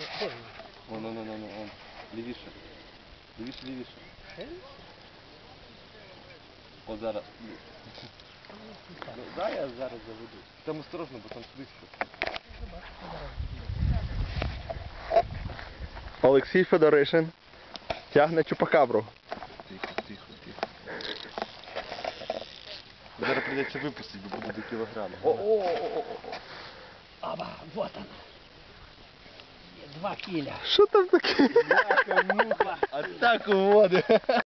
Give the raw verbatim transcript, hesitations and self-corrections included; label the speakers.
Speaker 1: Вон, вон, вон, вон, вон. Лівіше. Лівіше, лівіше. От зараз. Ну, да, я зараз заведу. Там осторожно, бо там слизько.
Speaker 2: Олексій Федоришин тягне чупакабру.
Speaker 1: Тихо, тихо, тихо. Зараз прийдеться випустити, бо буде до кілограма. О-о-о-о-о!
Speaker 3: Аба, вот она. Два киля.
Speaker 2: Що там таке?
Speaker 1: Атаку води!